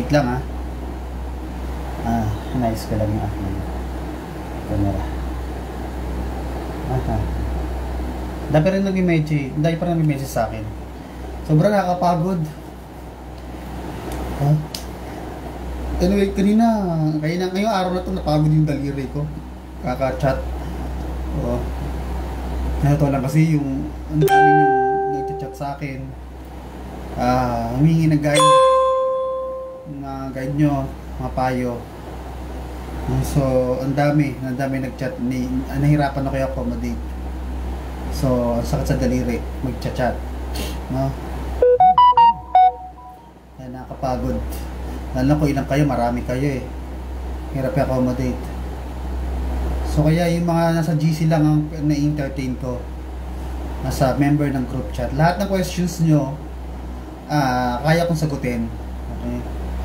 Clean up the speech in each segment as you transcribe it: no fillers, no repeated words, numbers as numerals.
Wait lang ha. Nice ko lang yung aking camera. Dahil pa rin nag-message sa akin. Sobrang nakakapagod. Anyway, ngayong araw na ito napagod yung daliri ko. Kaka-chat. Ito lang kasi yung ang dami yung nag-chat sa akin. Humingi ng guide. Guide nyo, mga payo. So, ang dami nag-chat. Nahirapan ako i-accommodate. So, ang sakit sa daliri, mag-chat. No? Kaya nakakapagod. Lalo ko ilang kayo, marami kayo eh. Hirap i-accommodate. So, kaya yung mga nasa GC lang ang na-entertain ko. Nasa member ng group chat. Lahat ng questions nyo, kaya kong sagutin. Okay?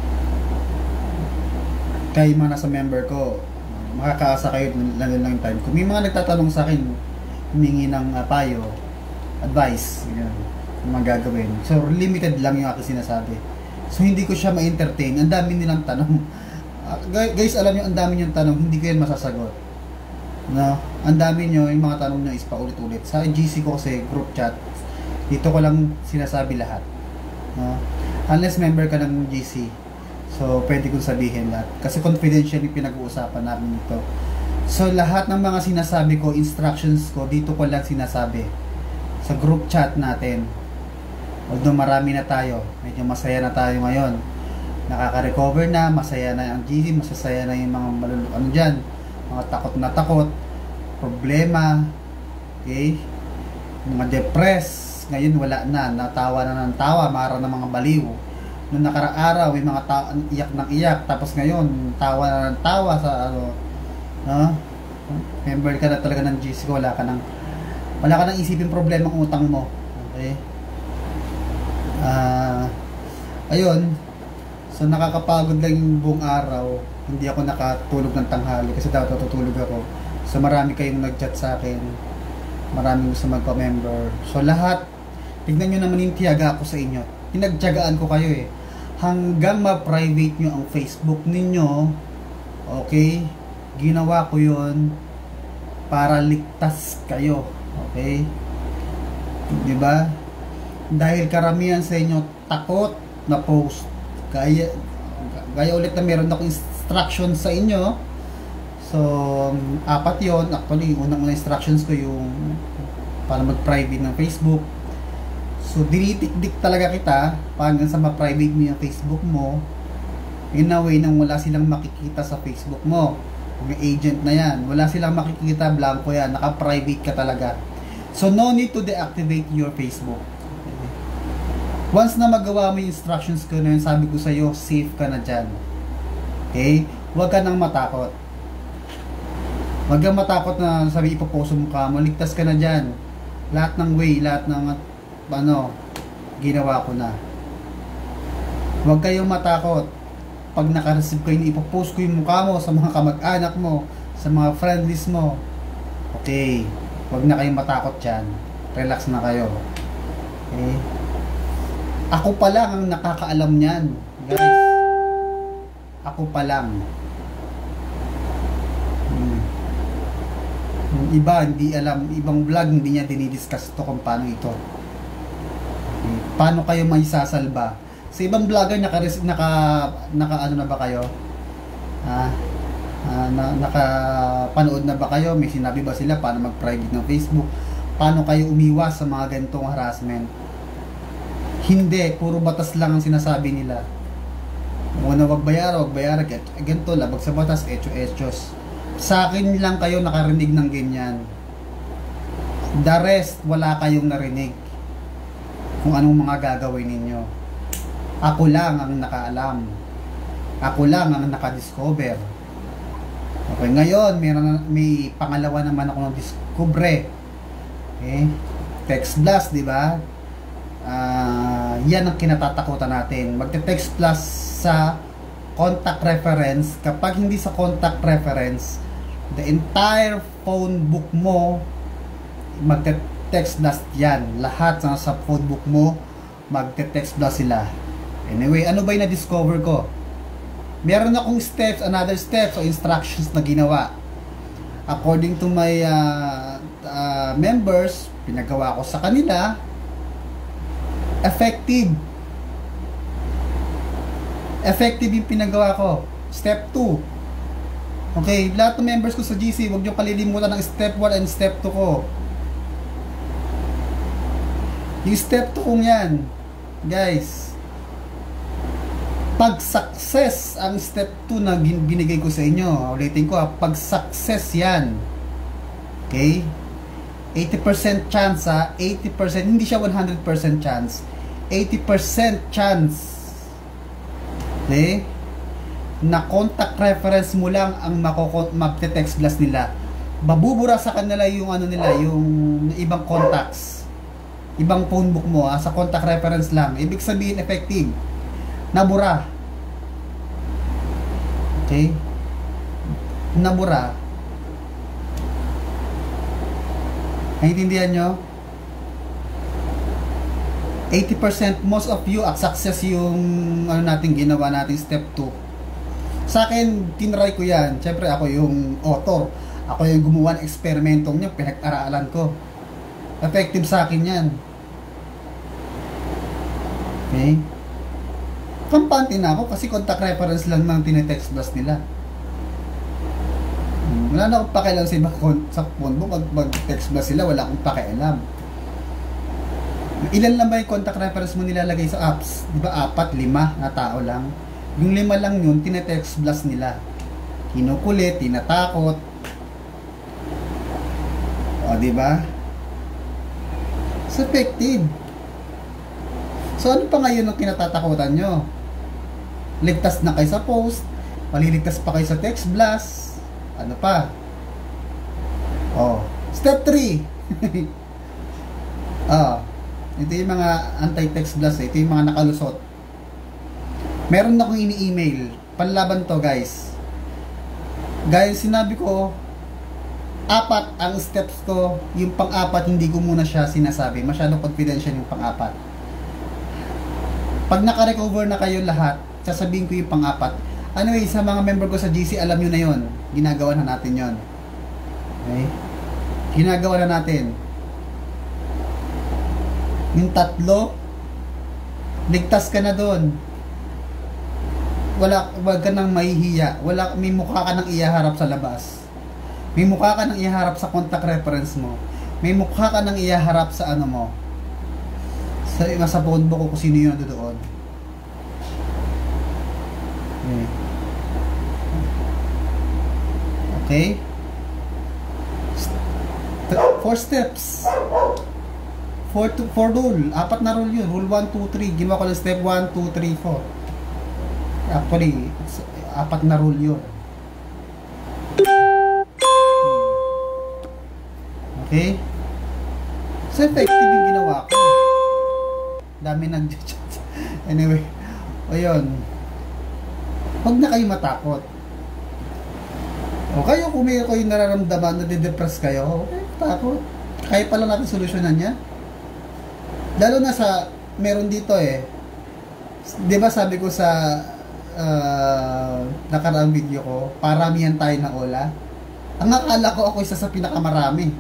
Kaya mga nasa member ko, makakaasa kayo lalo lang yung time ko. May mga nagtatanong sa akin, humingi ng payo, advice, yun, yung mga gagawin. So, limited lang yung aking sinasabi. So, hindi ko siya ma-entertain. Ang dami nilang tanong. Guys, alam nyo, ang dami niyong tanong, hindi ko yan masasagot. No? Ang dami nyo, yung mga tanong nyo is paulit-ulit. Sa GC ko kasi, group chat, dito ko lang sinasabi lahat. No? Unless member ka ng GC. So, pwede kong sabihin lahat. Kasi confidential yung pinag-uusapan namin ito. So, lahat ng mga sinasabi ko, instructions ko, dito ko lang sinasabi. Sa group chat natin. Although marami na tayo. Medyo masaya na tayo ngayon. Nakaka-recover na, masaya na ang GC, masasaya na yung mga ano dyan. Mga takot na takot. Problema. Okay? Mga depressed. Ngayon wala na. Natawa na ng tawa. Mara na mga baliw. Noong nakaraang araw, may mga iyak ng iyak, tapos ngayon, tawa na ng tawa sa ano, no? Member ka na talaga ng GC ko, wala ka nang isipin problema ng utang mo. Okay? Ayun. So, nakakapagod lang yung buong araw. Hindi ako nakatulog ng tanghali kasi dapat tutulog ako. So, marami kayong nag-chat sa akin. Maraming gusto magpa-member. So, lahat, tignan nyo naman yung tiyaga ko sa inyo. Pinagtiyagaan ko kayo eh. Hanggang ma-private nyo ang Facebook ninyo, okay, ginawa ko yon para ligtas kayo, okay, diba? Dahil karamihan sa inyo takot na post, gaya ulit na meron akong instruction sa inyo. So, 4 yon. Actually, unang instructions ko yung para mag-private ng Facebook. So, dinitik-dik talaga kita hanggang sa ma-private mo yung Facebook mo in a way nang wala silang makikita sa Facebook mo. May agent na yan. Wala silang makikita, blanco yan. Naka-private ka talaga. So, no need to deactivate your Facebook. Okay. Once na magawa mo yung instructions ko na yun, sabi ko sa'yo, safe ka na dyan. Okay? Huwag ka nang matakot. Huwag kang matakot na sabi ipoposo mo ka. Maligtas ka na dyan. Lahat ng way, lahat ng ginawa ko na. Huwag kayong matakot. Pag naka-receive kayo, ipopost ko yung mukha mo sa mga kamag-anak mo, sa mga friend list mo. Okay. Huwag na kayong matakot dyan. Relax na kayo. Okay. Ako pa lang ang nakakaalam niyan, guys. Ako pa lang. Yung iba hindi alam, ibang vlog hindi niya dinidiscuss to kung paano ito. Okay. Paano kayo may sasalba? Sa ibang vlogger naka ano na ba kayo? Nakapanood na ba kayo? May sinabi ba sila paano mag-private ng Facebook? Paano kayo umiwas sa mga ganitong harassment? Hindi, puro batas lang ang sinasabi nila. Muna wag bayara, ganito, labag sa batas, echo-echos. Sa akin lang kayo nakarinig ng ganyan. The rest, wala kayong narinig kung anong mga gagawin ninyo. Ako lang ang nakaalam. Ako lang ang nakadiscover. Okay, ngayon may pangalawa naman ako ng discover. Okay? Text blast, di ba? Yan ang kinatatakutan natin. Magte-text blast sa contact reference. Kapag hindi sa contact reference, the entire phone book mo magte-text blast yan. Lahat sa phone book mo magte-text blast sila. Anyway, ano ba yung na-discover ko? Meron akong steps, another steps o instructions na ginawa. According to my members, pinagawa ko sa kanila, effective. Effective yung pinagawa ko. Step 2. Okay, lahat ng members ko sa GC, huwag nyo kalilimutan ng step 1 and step 2 ko. Yung step 2 kong yan, guys, pag success ang step 2 na binigay ko sa inyo, ulitin ko pag success yan, okay, 80% chance 80%, hindi siya 100% chance, 80% chance, okay, na contact reference mo lang ang magte-text blast nila. Babubura sa kanila yung ano nila, yung ibang contacts, ibang phone book mo sa contact reference lang. Ibig sabihin effective, nabura. Okay, nabura. Naintindihan nyo? 80% most of you at success yung ano natin ginawa natin step 2. Sa akin, tinry ko yan. Siyempre ako yung author, ako yung gumawa ng eksperimentong nyo, pinag-aralan ko. Effective sa akin yan. Okay, kampante na ako kasi contact reference lang ng tinetext blast nila. Wala na akong pakialam sa ibang sa phone mo. Mag-text blast sila, wala akong pakialam. Ilan lang ba yung contact reference mo nilalagay sa apps? Di ba 4, 5 na tao lang? Yung 5 lang yun, tinetext blast nila. Kinukulit, tinatakot. O, di ba? It's effective. So, ano pa ngayon ang kinatatakutan nyo? Ligtas na kayo sa post, maliligtas pa kayo sa text blast, ano pa? Oh, step 3. Ito yung mga anti-text blast, ito yung mga nakalusot. Meron akong ini-email, panlaban to guys. Guys, sinabi ko, 4 ang steps ko, yung pang-4 hindi ko muna siya sinasabi, masyadong confidential yung pang-4. Pag naka-recover na kayo lahat, sasabihin ko yung pang-4. Anyway, sa mga member ko sa GC, alam nyo na yon. Ginagawa na natin yon. Okay? Ginagawa na natin. Yung 3, ligtas ka na doon. Wag ka nang mahihiya. May mukha ka nang ihaharap sa labas. May mukha ka nang ihaharap sa contact reference mo. May mukha ka nang ihaharap sa ano mo. Sa phone book ko kung sino yun doon. Okay. 4 steps. 4 rule. 4 na rule yun. Rule 1, 2, 3. Ginawa ko lang step 1, 2, 3, 4. Actually, 4 na rule yun. Okay. So effective yung ginawa ko. Dami nag-chat. Anyway. O yun. Huwag na kayo matakot. O kayo kung may kayo nararamdaman na de-depress kayo, okay, takot. Kaya pala natin solusyonan yan. Lalo na sa, meron dito di ba sabi ko sa nakaraang video ko, paramihan tayo na ola. Ang akala ko ako isa sa pinakamarami.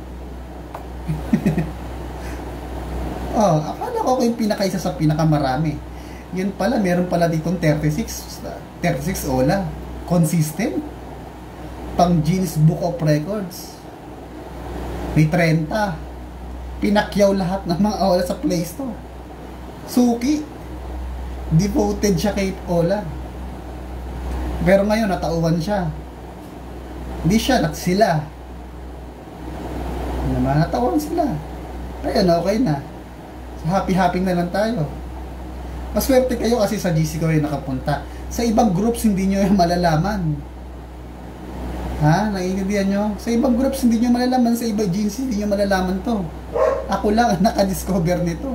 Akala ko ako yung pinakaisa sa pinakamarami. Yun pala, meron pala ditong 36 ola. Consistent. Pang Guinness Book of Records. May 30. Pinakyaw lahat ng mga ola sa Play Store. Suki. Devoted siya kay ola. Pero ngayon, natauhan siya. Hindi siya, sila. Naman, natauhan sila. Kaya okay na. So, happy-happy na lang tayo. Maswerte kayo kasi sa GC ko rin nakapunta. Sa ibang groups, hindi nyo yung malalaman. Ha? Naiintindihan nyo? Sa ibang groups, hindi nyo malalaman. Sa ibang GC, hindi nyo malalaman to. Ako lang ang nakadiscover nito.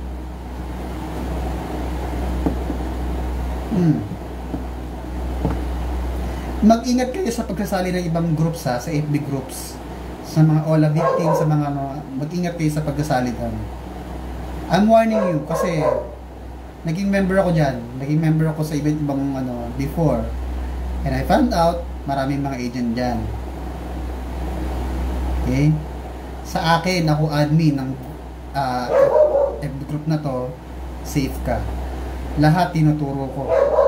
Mag-ingat kayo sa pagsasali ng ibang groups sa FB groups. Sa mga OLA victims, sa mga mag-ingat kayo sa pagsasali doon. I'm warning you kasi naging member ako dyan. Naging member ako sa ibang before. And I found out, maraming mga agent dyan. Okay? Sa akin, ako admin ng FB group na to, safe ka. Lahat tinuturo ko.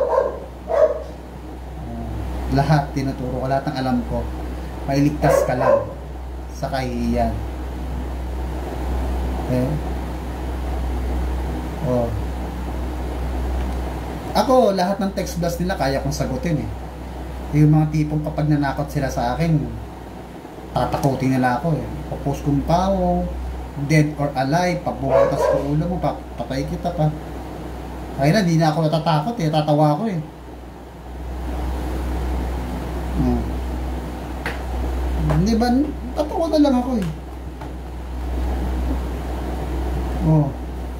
Lahat tinuturo ko, lahat ng alam ko. Mailigtas ka lang sa kahihiyan. Okay? Oh. Ako, lahat ng text blast nila kaya kong sagutin eh. Yung mga tipong kapag nanakot sila sa akin, tatakotin nila ako eh. Popost kong pao, dead or alive, pabubutas ko ulo mo, patay kita pa. Kaya na, di na ako natatakot eh, tatawa ako eh. Di ba, tatawa na lang ako eh. Oh.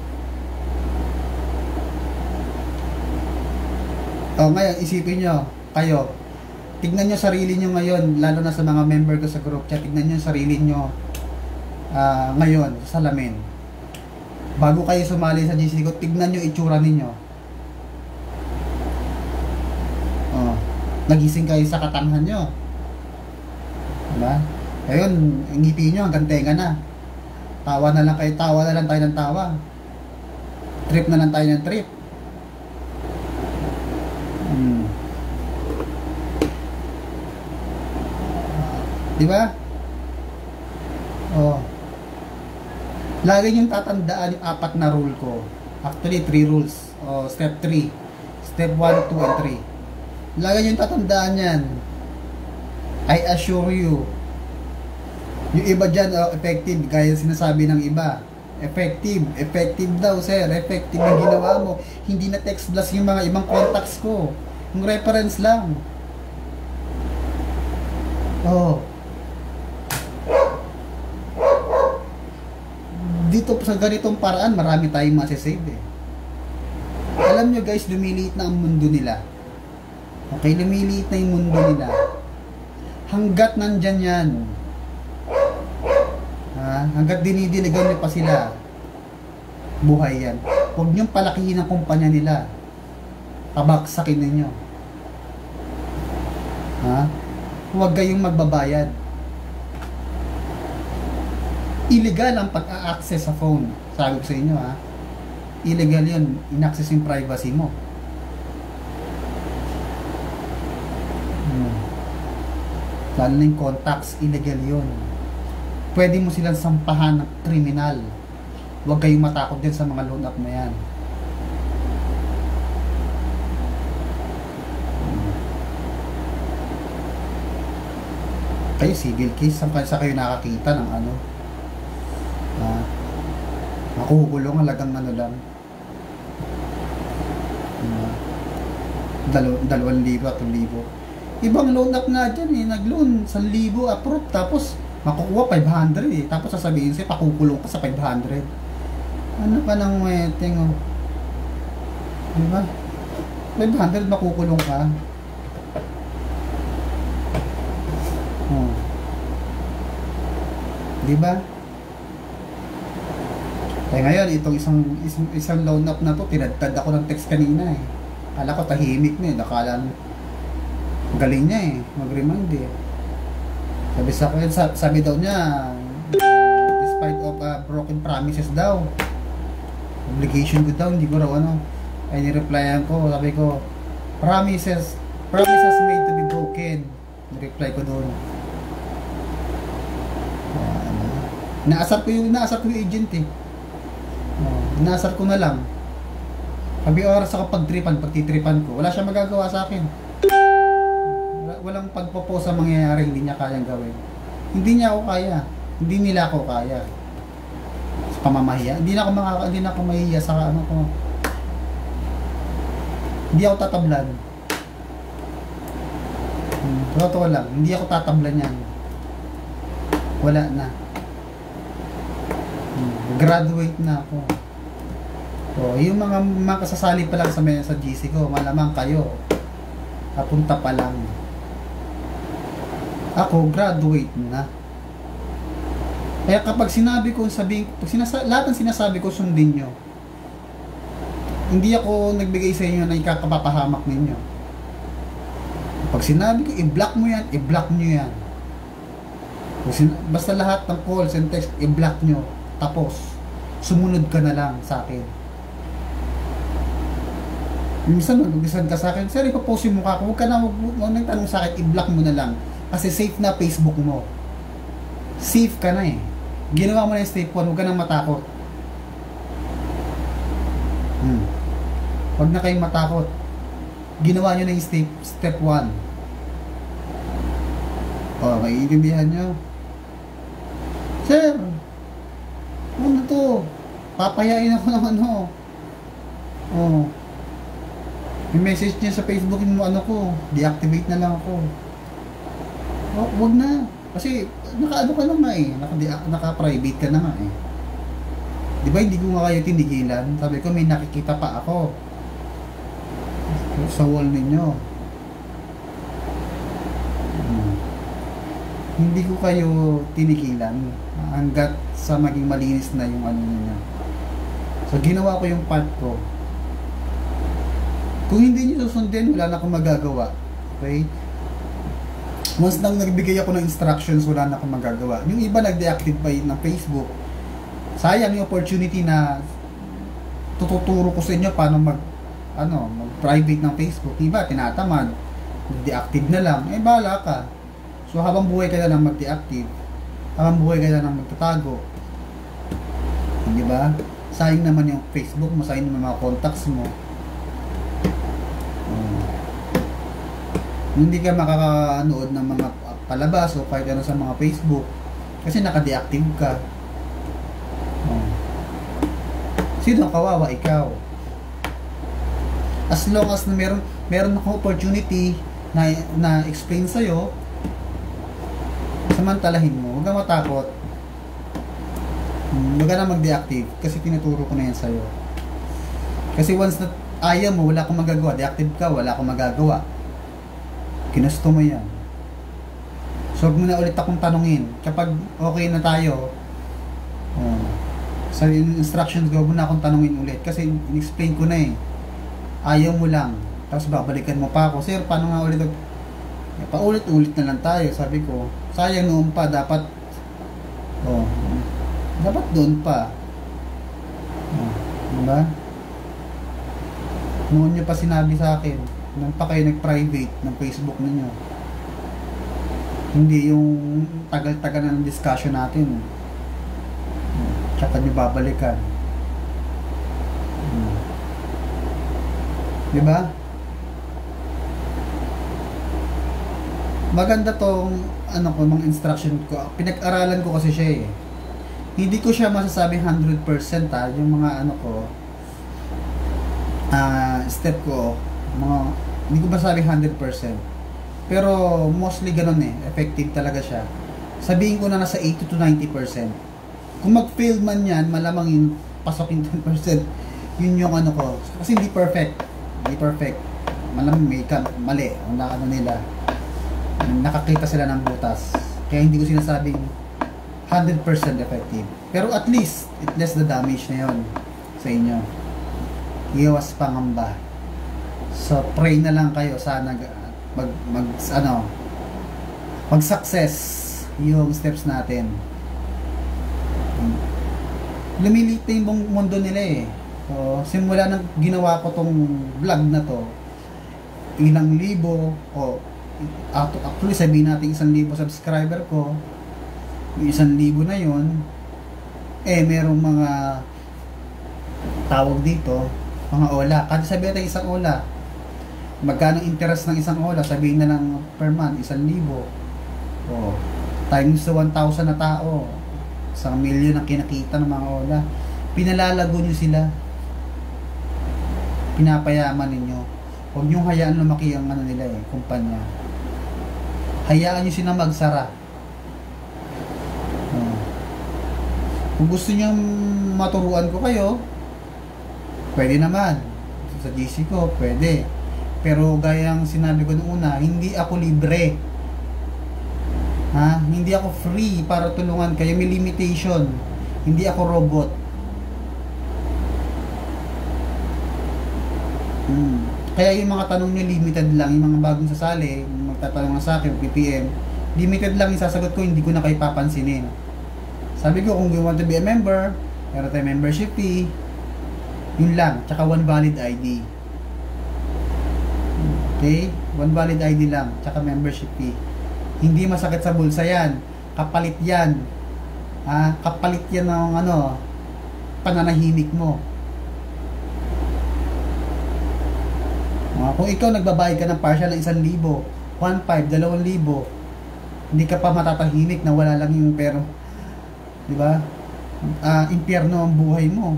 Oh, ngayon, isipin nyo, kayo, tignan nyo sarili nyo ngayon, lalo na sa mga member ko sa group chat, tignan nyo sarili nyo ngayon, sa salamin. Bago kayo sumali sa GC ko, tignan nyo itsura ninyo. Oh, nagising kayo sa katangahan nyo. Diba? Ngayon, ngipin nyo hanggang tenga na. Tawa na lang kayo, tawa na lang tayo ng tawa. Trip na lang tayo ng trip. Diba? Oh. Lagi niyong tatandaan yung 4 na rule ko. Actually, 3 rules. Oh, step 3. Step 1, 2, and 3. Lagi niyong tatandaan yan. I assure you. Yung iba dyan, effective. Gaya sinasabi ng iba. Effective. Effective daw, sir. Effective yung ginawa mo. Hindi na text blast yung mga ibang contacts ko. Yung reference lang. Oh. Dito sa ganitong paraan, marami tayong masisave eh. Alam nyo guys, lumiliit na ang mundo nila. Okay, lumiliit na yung mundo nila. Hanggat nandyan yan, hanggat dinidiligan nyo pa sila, buhay yan. Huwag nyong palakihin ang kumpanya nila. Pabaksakin ninyo. Huwag kayong magbabayad. Illegal ang pag-a-access sa phone. Sabi ko sa inyo illegal yun. In-access yung privacy mo. Lalo na yung contacts, illegal yun. Pwede mo silang sampahan ng kriminal. Huwag kayong matakot din sa mga loan up na yan. Kayo civil case, saan kayo nakakita ng ano? Makukulong halagang ano lang, 2,000 at 3,000. Ibang loan up nga dyan eh, nag-loan 1,000 approve, tapos makukuha 500 eh, tapos sasabihin sa'yo pakukulong ka sa 500. Ano pa nang weteng diba? 500 makukulong ka. Diba? Kaya ngayon, itong isang loan up na to, tinadtad ako ng text kanina eh. Akala ko tahimik na eh. Nakala galing niya eh. Mag-remind eh. Sabi daw niya, despite of broken promises daw, obligation ko daw, hindi ko raw ano. Ay nireplyan ko, sabi ko, promises made to be broken. Nireply ko doon. Inaasar ko yung agent eh. Inaasar ko na lang. Sabi oras ako pagtitripan ko. Wala siya magagawa sa akin. Walang pagpopo sa mangyayari hindi niya kayang gawin. Hindi niya ako kaya. Hindi nila ako kaya. Sa pamamahiya. Hindi na ako mahihiya sa ano ko. Hindi ako tatablan. Totoo lang. Hindi ako tatablan yan. Wala na. Graduate na ako. So, yung mga kasasali pa lang sa GC ko, malamang kayo. Kapunta pa lang. Ako, graduate na. Kaya kapag lahat ng sinasabi ko, sundin nyo. Hindi ako nagbigay sa inyo na ikakapapahamak ninyo. Pag sinabi ko, i-block mo yan, i-block nyo yan. Basta lahat ng calls and text, i-block nyo. Tapos, sumunod ka na lang sa akin. Minsan, mag-ugisan ka sa akin, sir, ipapost yung mukha ko. Huwag ka na, huwag nang tanong sa akin, i-block mo na lang. Kasi safe na Facebook mo. Safe ka na eh. Ginawa mo na yung step 1, huwag ka nang matakot. Huwag na kayong matakot. Ginawa nyo na yung step 1. O, maiintindihan nyo. Sir, ano to? Papayain ako ng ano. O, yung message niya sa Facebook mo, ano ko, deactivate na lang ako. O, huwag na. Kasi, naka-ano ka na nga eh. Naka-private ka na nga eh. Di ba hindi ko nga kayo tinigilan? Sabi ko, may nakikita pa ako sa wall ninyo. Hindi ko kayo tinigilan hanggat sa maging malinis na yung ano niya. So, ginawa ko yung part ko. Kung hindi nyo susundin, wala na akong magagawa. Okay? Once nang nagbigay ako ng instructions, wala na akong magagawa. Yung iba nag-deactive pa ng Facebook. Sayang yung opportunity na tututuro ko sa inyo paano mag-private ng Facebook. Iba, tinatamad. Mag-deactive na lang. Eh, bahala ka. So, habang buhay ka na lang mag-deactive. Habang buhay ka na lang magtatago. Di ba? Sayang naman yung Facebook mo, sayang naman mga contacts mo. Hindi ka makakanood ng mga palabas o kahit ano sa mga Facebook kasi naka-deactive ka. Sino kawawa? Ikaw. As long as na meron akong opportunity na explain sa'yo, samantalahin mo. Huwag kang matakot. Huwag ka na mag-deactive kasi tinuturo ko na yan sa'yo. Kasi once na ayaw mo, wala akong magagawa. Deactive ka, wala akong magagawa. Ginusto mo yan. So, huwag mo na ulit akong tanungin. Kapag okay na tayo, sa instructions ko, huwag mo na akong tanungin ulit. Kasi in-explain ko na eh. Ayaw mo lang. Tapos babalikan mo pa ako. Sir, paano nga ulit? Paulit-ulit na lang tayo. Sabi ko, sayang noon pa. Dapat dapat doon pa. Diba? Noon nyo pa sinabi sa akin nung pa kayo nag-private ng Facebook ninyo. Hindi yung tagal-tagal na ng discussion natin. Tsaka nyo babalikan. Diba? Maganda tong mga instruction ko. Pinag-aralan ko kasi siya eh. Hindi ko siya masasabing 100% yung mga step ko. Hindi ko masabi 100%. Pero mostly ganun eh. Effective talaga siya. Sabihin ko na nasa 80 to 90%. Kung mag-fail man yan, malamang yung pasokin 10%. Yun yung ko. Kasi hindi perfect. Hindi perfect. Malamang may mali. Ang nila. Nakakita sila ng butas. Kaya hindi ko sinasabing 100% effective. Pero at least, it less the damage na yun sa inyo. Iwas pangamba. So, pray na lang kayo sana mag-success yung steps natin. Lumilit na yung mundo nila eh. So, simula nang ginawa ko tong vlog na to, ilang libo, actually sabihin natin 1,000 subscriber ko, yung 1,000 na yun, merong mga tawag dito, mga ola. Kasi sabihin natin isang ola, magkano interest ng isang ola, sabihin na lang per month 1,000. Times 1,000 na tao, 1,000,000 ang kinakita ng mga ola. Pinalalago nyo sila, pinapayaman ninyo. Huwag nyo hayaan lumaki ang nila kumpanya. Hayaan nyo sila magsara. Kung gusto nyo maturuan ko kayo, pwede naman. Sa GC ko, pwede. Pero gayang sinabi ko noong una, hindi ako libre. Hindi ako free para tulungan kayo. May limitation. Hindi ako robot. Kaya yung mga tanong nyo limited lang, yung mga bagong sasali, magtatanong na sa akin, PPM, limited lang yung sasagot ko, hindi ko na kayo papansinin. Sabi ko, kung you want to be a member, meron tayo membership fee, yun lang, tsaka one valid ID. Okay? One valid ID lang, tsaka membership fee. Hindi masakit sa bulsa yan. Kapalit yan. Kapalit yan ng pananahimik mo. Kung ikaw nagbabayad ka ng partial ng 1,000, 1,500, 2,000, hindi ka pa matatahimik na wala lang yung pero, di ba? Impyerno ang buhay mo.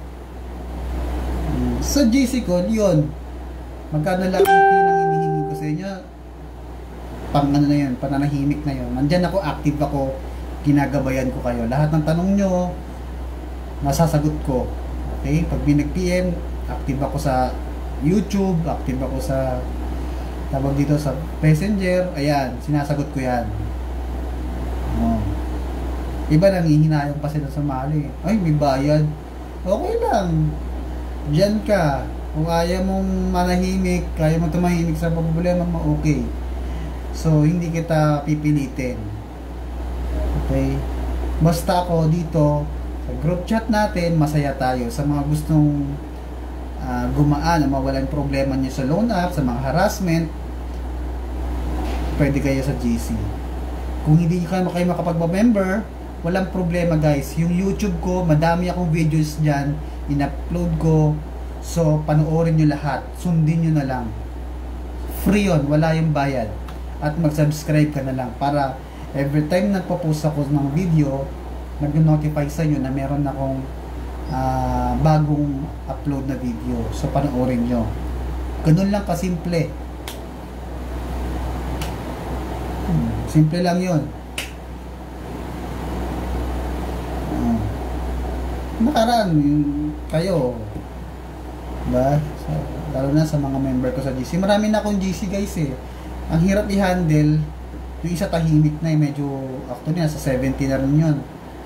Sa GC Code, yun. Magkano lang yung fee ng hinihingi ko sa inyo? Pang na yun, pananahimik na yun. Nandyan ako, active ako, ginagabayan ko kayo. Lahat ng tanong nyo, masasagot ko. Okay? Pag binag-PM, active ako sa YouTube, active ako sa tawag dito sa Messenger, ayan, sinasagot ko yan. Iba nangihinayang pa sila sa mali. Ay, may bayad. Okay lang. Diyan ka. Kung ayaw mong manahimik, kaya mo tumahimik sa problema mo, okay. So, hindi kita pipilitin. Okay? Basta ako dito, sa group chat natin, masaya tayo. Sa mga gustong gumaan, mawalan problema niyo sa loan app, sa mga harassment, pwede kayo sa GC. Kung hindi kayo makapag-member, walang problema guys. Yung YouTube ko, madami akong videos dyan, in-upload ko. So, panoorin nyo lahat. Sundin nyo na lang. Free yun, wala yung bayad. At mag-subscribe ka na lang para every time nagpo-post ako ng video, nag-notify sa inyo na meron akong bagong upload na video. So, panoorin nyo. Ganun lang kasimple. Simple lang yun. Nakaraan kayo, diba? So, lalo na sa mga member ko sa GC. Marami na akong GC guys eh. Ang hirap i-handle. Yung isa tahimik na eh. Medyo, actually nasa 70 na rin yun.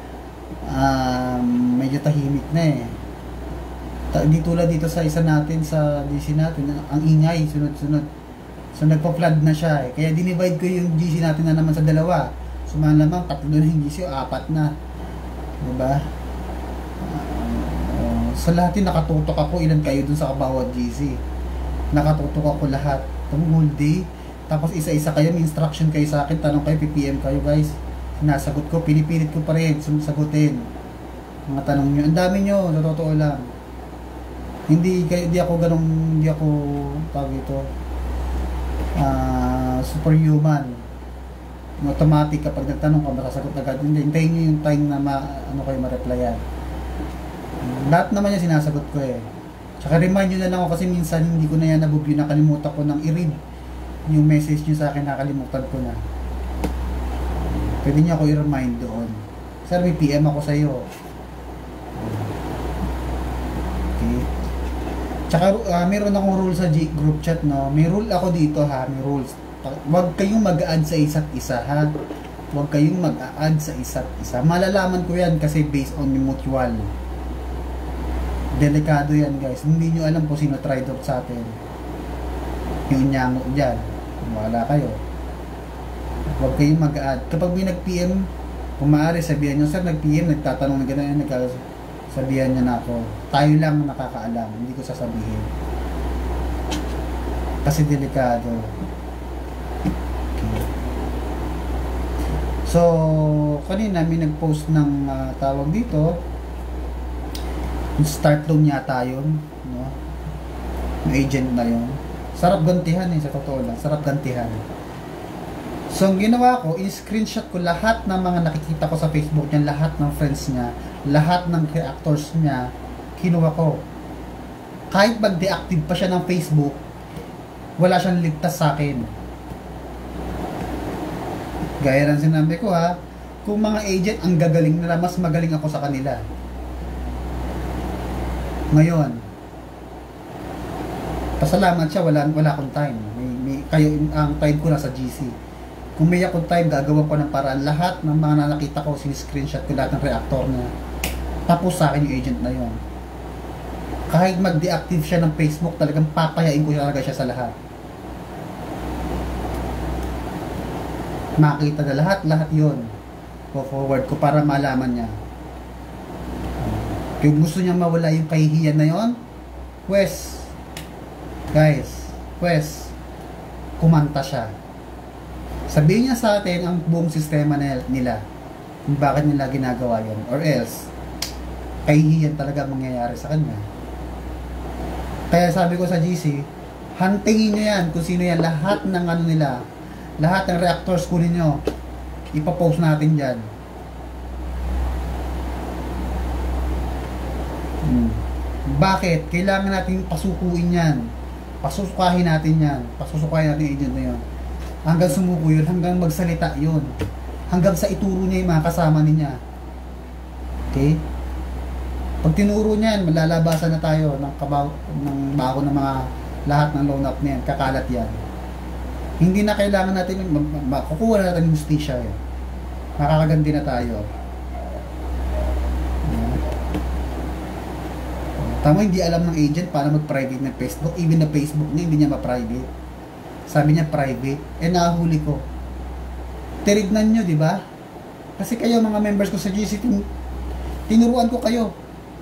Medyo tahimik na eh. Di tulad dito sa isa natin, sa GC natin, ang ingay, sunod-sunod. So nagpa-flood na siya eh. Kaya dinivide ko yung GC natin na naman sa dalawa. So malamang 3 na yung GC o 4 na. Diba? Sa lahat yung nakatutok ako, ilan kayo dun sa bawat GC. Nakatutok ako lahat. Itong whole day. Tapos isa-isa kayo, may instruction kayo sa akin, tanong kayo, PPM kayo guys. Sinasagot ko, pinipilit ko pa rin, sagutin. Mga tanong nyo. Ang dami nyo, sa totoo lang. Hindi ako tawag ito, superhuman. Automatic kapag nagtanong ka, masasagot agad. Hindi, hintayin nyo yung time na kayo ma-replyan. Lahat naman yung sinasagot ko eh. Tsaka remind nyo na lang ako kasi minsan hindi ko na yan nabubyo, nakalimutan ko nang i-read yung message nyo sa akin, nakalimutan ko na. Pwede nyo ako i-remind doon. Sir, may PM ako sa iyo. Okay. Tsaka meron akong rule sa group chat, no? May rule ako dito ha, may rules. Huwag kayong mag-add sa isa't isa ha. Huwag kayong mag-add sa isa't isa. Malalaman ko yan kasi based on mutual. Delikado yan guys. Hindi nyo alam kung sino tried out sa atin. Yung nyango dyan. Wala kayo. Huwag kayong mag-add. Kapag may nag-PM, kung maaari sabihan nyo, sir nag-PM, nagtatanong na gano'n, sabihan nyo na ako. Tayo lang nakakaalam. Hindi ko sasabihin. Kasi delikado. Okay. So, kanina may nag-post ng tawag dito. Start loan yata yun, no? Yung agent na yun. Sarap gantihan eh, sa totoo lang. Sarap gantihan. So, ang ginawa ko, in-screenshot ko lahat ng mga nakikita ko sa Facebook niya, lahat ng friends niya, lahat ng reactors niya, kinuha ko. Kahit mag-deactive pa siya ng Facebook, wala siyang ligtas sa akin. Gaya ng sinabi ko ha, kung mga agent ang gagaling nila, mas magaling ako sa kanila. Ngayon, pasalamat siya, wala akong time. Kayo, ang time ko na sa GC. Kung may akong time, gagawa ko ng paraan. Lahat ng mga nakita ko, siniscreenshot ko lahat ng reactor na tapos sa akin yung agent na yon. Kahit mag-deactive siya ng Facebook, talagang papayain ko talaga siya sa lahat. Makita na lahat yon. Forward ko para malaman niya. Kung gusto niyang mawala yung kahihiyan na yon, pues, guys, kumanta siya. Sabihin niya sa atin ang buong sistema nila, kung bakit nila ginagawa yon, or else, kahihiyan talaga mangyayari sa kanya. Kaya sabi ko sa GC, huntingin nyo yan kung sino yan, lahat ng ano nila, lahat ng reactors kunin nyo, ipapost natin dyan. Bakit? Kailangan natin pasukuin yan, pasusukahin natin yan, pasusukahin natin yung agent na yun, hanggang sumuko yun, hanggang magsalita yun, hanggang sa ituro niya yung mga kasama niya. Okay? Pag tinuro niyan, malalabasan na tayo ng bago ng mga lahat ng loan up niyan, kakalat yan. Hindi na kailangan natin, makukuha na natin yung justisya yun. Makakaganti na tayo. Tama, hindi alam ng agent paano mag-private ng Facebook. Even na Facebook niya, hindi niya ma-private. Sabi niya private. Nahuli ko. Tinignan nyo, di ba? Kasi kayo, mga members ko sa GC, tinuruan ko kayo.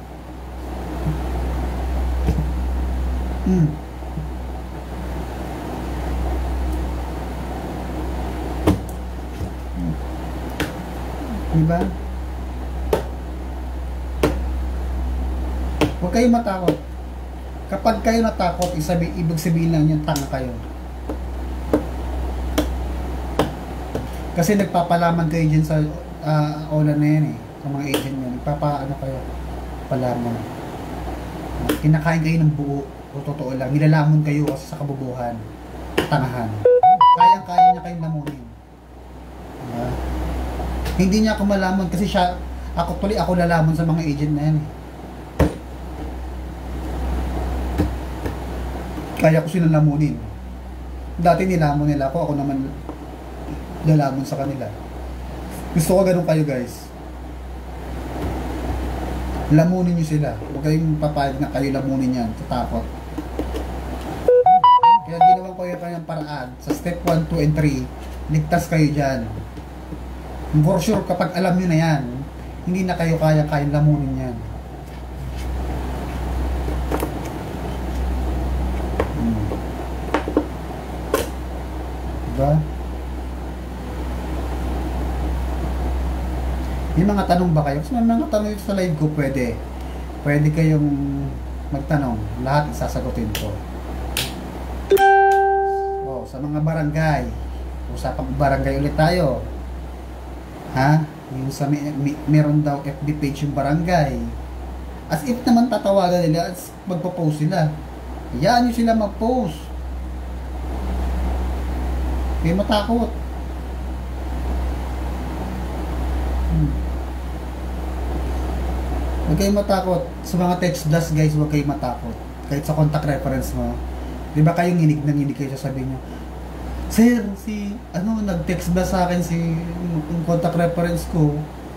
Diba? Huwag kayong matakot. Kapag kayo natakot, ibig sabihin lang yung tanga kayo. Kasi nagpapalaman kayo dyan sa ola na yan eh. Sa mga agent nyo. Nagpapaano kayo. Palaman. Kinakain kayo ng buo. O totoo lang, nilalamon kayo sa kabubuhan, tangahan. Kayang-kaya niya kayong lamunin. Hindi niya ako malamon kasi ako lalamon sa mga agent na yan. Kaya ko silang lamunin. Dati nilamon nila ako naman lalamon sa kanila. Gusto ko ganun kayo guys. Lamunin niyo sila. Huwag kayong papayag na kayo lamunin yan. Tatakot. Kaya ginawa ko yung kanyang paraan. Sa step 1, 2, and 3, ligtas kayo dyan. For sure, kapag alam nyo na yan, hindi na kayo kaya-kayang lamunin yan. Diba? May mga tanong ba kayo? Kasi may mga tanong ito sa live ko, pwede kayong magtanong. Lahat isasagutin ko. Sa mga barangay, usapang barangay ulit tayo. Ha? Yung sa meron daw FB page yung barangay. As if naman tatawagan nila, as magpo-post sila. Hayaan nyo sila mag-post. May matakot. Huwag kayong matakot. Sa mga text blast guys, huwag kayong matakot. Kahit sa contact reference mo. Di ba kayong nginig kayo sasabihin nyo, Sir, nag-text ba sa akin yung contact reference ko?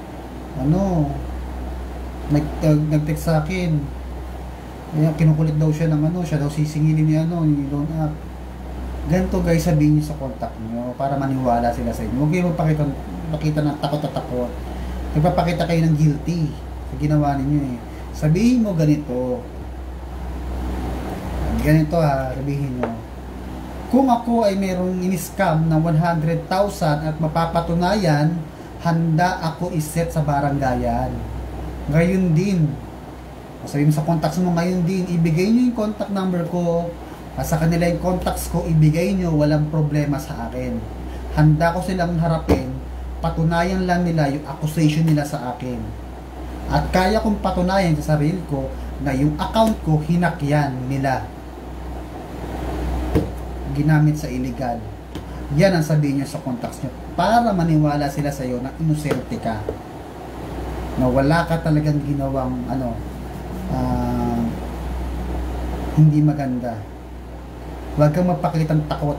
Nag-text sa akin. Kaya kinukulit daw siya ng siya daw sisingilin ni yung loan up. Ganito guys, sabihin nyo sa contact nyo para maniwala sila sa inyo. Huwag kayo magpakita ng takot at takot. Nagpapakita kayo ng guilty sa ginawa ninyo eh. Sabihin mo ganito. Ganito sabihin nyo. Kung ako ay mayroong in-scam ng 100,000 at mapapatunayan, handa ako iset sa barangayan. Ngayon din, sabihin mo sa contacts mo, ngayon din, ibigay nyo yung contact number ko, sa kanila yung contacts ko, ibigay nyo, walang problema sa akin. Handa ko silang harapin, patunayan lang nila yung accusation nila sa akin. At kaya kong patunayan sa sarili ko na yung account ko, hinakyan nila. Ginamit sa illegal. Yan ang sabihin nyo sa contacts nyo para maniwala sila sa iyo na inosente ka, na wala ka talagang ginawang hindi maganda. Huwag kang magpakitang takot.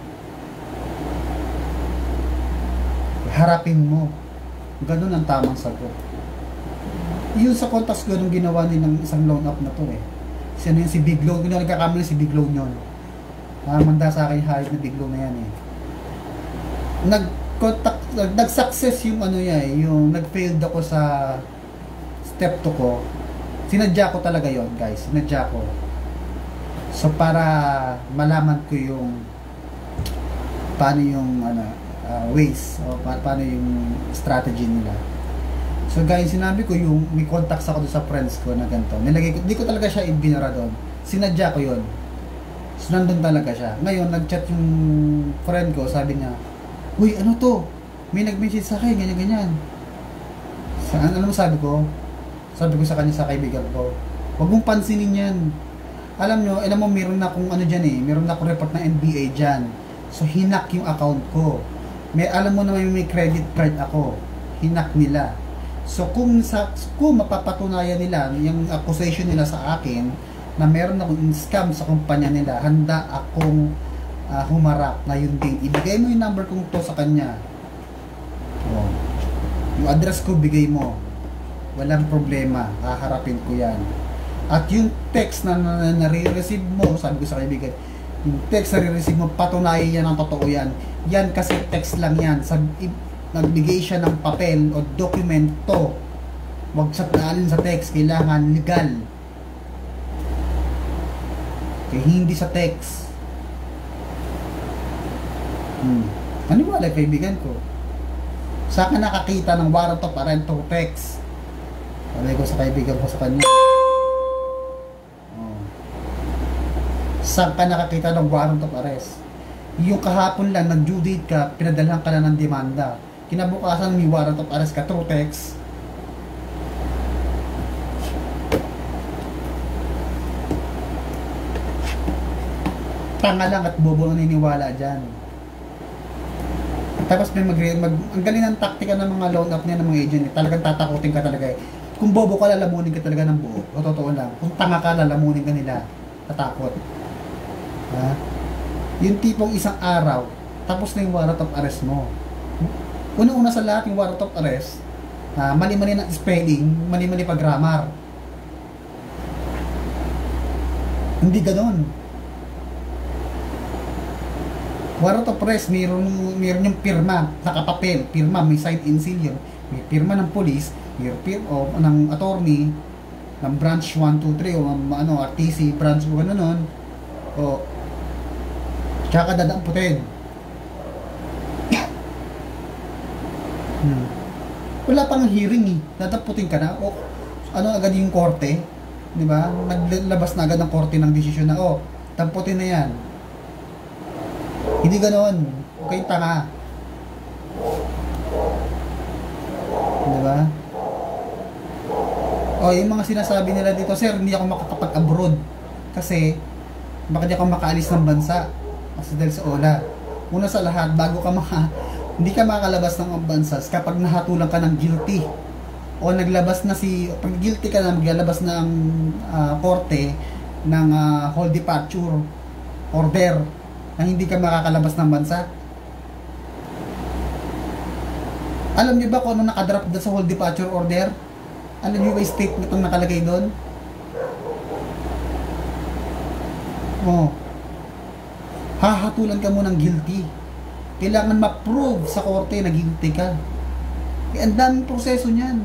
Harapin mo. Ganun ang tamang sagot. Yun sa contacts ko nung ginawa nilang isang loan up na to eh. Ano yun, si Biglow. Kung nagkakamali si Biglow yun. Manda sa akin hayop na Biglow na yan eh. Nag-success yung ano yan, yung nag-failed ako sa step 2 ko. Sinadya ko talaga yon guys, sinadya ko. So para malaman ko yung paano yung ways o paano yung strategy nila. So guys, sinabi ko yung may contacts ako doon sa friends ko na ganito. Nilagay ko, hindi ko talaga siya ibinara doon. Sinadya ko yon. So nandun talaga siya. Ngayon, nag-chat yung friend ko, sabi niya, "Uy, ano to? May nag-message sa akin, ganyan-ganyan." Ano mo sabi ko? Sabi ko sa kanya, sa kaibigan ko, "Huwag mong pansinin yan. Alam mo, meron na akong ano dyan eh, meron na akong report ng NBA dyan. So, hinak yung account ko. Alam mo naman may credit card ako. Hinak nila. So, kung mapapatunayan nila, yung accusation nila sa akin, na meron akong scam sa kumpanya nila, handa akong humarap na yun din. Ibigay mo yung number kong to sa kanya. Oh. Yung address ko, bigay mo. Walang problema. Haharapin ko yan. At yung text na nare-receive mo, sabi ko sa kaibigan, yung text na nare-receive mo, patunayan yan ang totoo yan. Yan kasi text lang yan. Nagbigay siya ng papel o dokumento. Huwag sa taalin sa text. Kailangan legal. Okay, hindi sa text. Maniwala kaibigan ko. Saan ka nakakita ng warrant of arrest to text? Sabi ko sa kaibigan ko sa kanya. Saan ka nakakita ng warrant of arrest? Yung kahapon lang, nag-due date ka, pinadalhan ka na ng demanda. Kinabukasan may warrant of arrest ka through text. Tanga lang at bobo ang niniwala dyan. Tapos may ang galing ng taktika ng mga loan up niya ng mga agent eh. Talagang tatakutin ka talaga eh. Kung bobo ka, lalamunin ka talaga ng buo. O totoo lang. Kung tanga ka, lalamunin ka nila. Tatakot. Ha? Yung tipong isang araw, tapos na yung warrant of arrest mo. Una-una sa lahat, yung warrant of arrest, mali-mali na spelling, mali-mali pa grammar. Hindi ganon. Warrant of arrest, mayroon yung pirma, nakapapel, pirma, may sign and seal yun. May pirma ng police, may pirma ng attorney, ng branch 1, 2, 3, o RTC, branch 1, nun, o tsaka dadamputin. Wala pang hearing eh. Dadamputin ka na. O agad yung korte. Diba? Naglabas na agad ng korte ng desisyon na, damputin na yan. Hindi ganoon. Okay, tanga. Diba? Yung mga sinasabi nila dito, "Sir, hindi ako makakapag-abroad. Kasi, baka di ako makaalis ng bansa." Kasi dahil sa OLA. Una sa lahat, bago ka hindi ka makalabas ng bansa kapag nahatulan ka ng guilty. O naglabas na pag guilty ka na, maglalabas na ang korte ng whole departure order na hindi ka makakalabas ng bansa. Alam niyo ba kung ano nakadrap doon sa whole departure order? Alam niyo ba yung statement itong nakalagay doon? Hahatulan ka mo ng guilty. Kailangan ma-prove sa korte na guilty ka. Ang daming proseso niyan.